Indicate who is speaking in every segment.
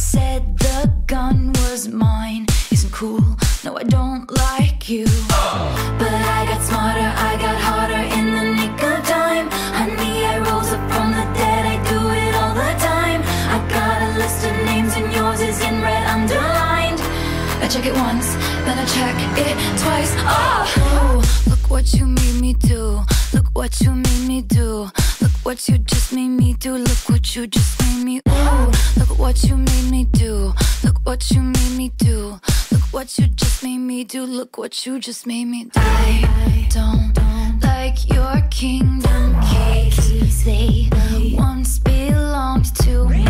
Speaker 1: said the gun was mine. Isn't cool, no I don't like you. But I got smarter, I got harder in the nick of time. Honey, I rose up from the dead, I do it all the time. I got a list of names and yours is in red underlined. I check it once, then I check it twice. Oh, look what you made me do. Look what you made me do. Look what you just made me do. Look what you just made me. Ooh, look what you made me do. Look what you made me do. Look what you just made me do. Look what you just made me do. I don't like your kingdom keys. They once belonged to me.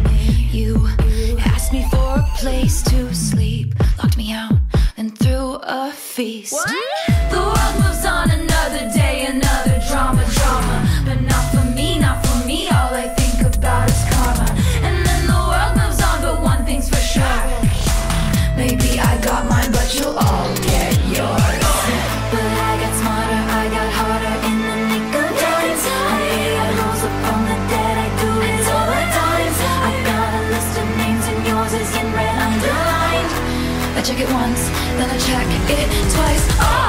Speaker 1: You asked me for a place to sleep, locked me out, then threw a feast. What? The world moves on, another day, another drama. But not for me, not for me. All I think about is karma. And then the world moves on, but one thing's for sure. Maybe I got mine, but you'll all get yours. But I got smarter, I got harder in the nick of time. Honey, I rose up from the dead, I do it all the time. I got a list of names and yours is in red underlined. I check it once, then I check it twice.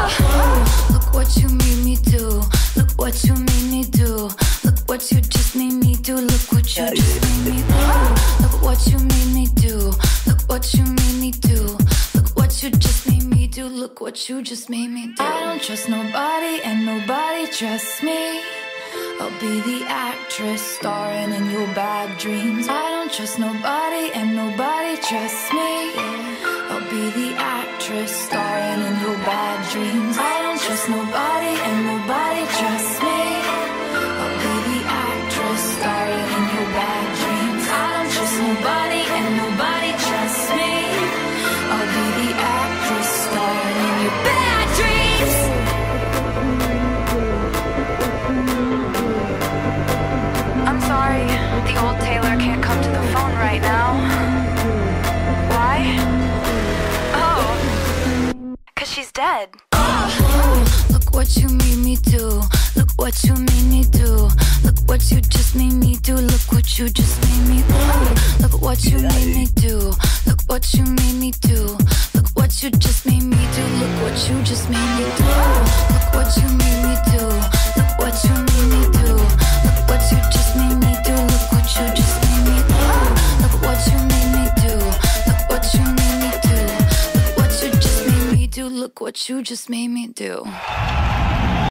Speaker 1: Oh, look what you made me do. Look what you made me do. Look what you just made me do. Look what you just made me do. Look what you made me do. Look what you made me do. Look what you just made me do. Look what you just made me do. I don't trust nobody and nobody trusts me. I'll be the actress starring in your bad dreams. I don't trust nobody and nobody trusts me. I'll be the actress starring in your bad dreams. I don't trust nobody and nobody trusts me. I'll be the actress starring in your bad dreams. I don't trust nobody and nobody trusts me. I'll be the actress starring in your bad dreams. I'm sorry, the old Taylor can't come to the phone right now. Why? Oh, 'cause she's dead. Look what you made me do. Look what you made me do. Look what you just made me do. Look what you just made me do. Look what you made me do. Look what you made me do. Look what you just made me do. Look what you just made me do. Look what you made me do. Look what you made me do. Look what you just made me do. Look what you just made me do. Look what you made me do. Look what you made me do. Look what you just made me do. Look what you just made me do.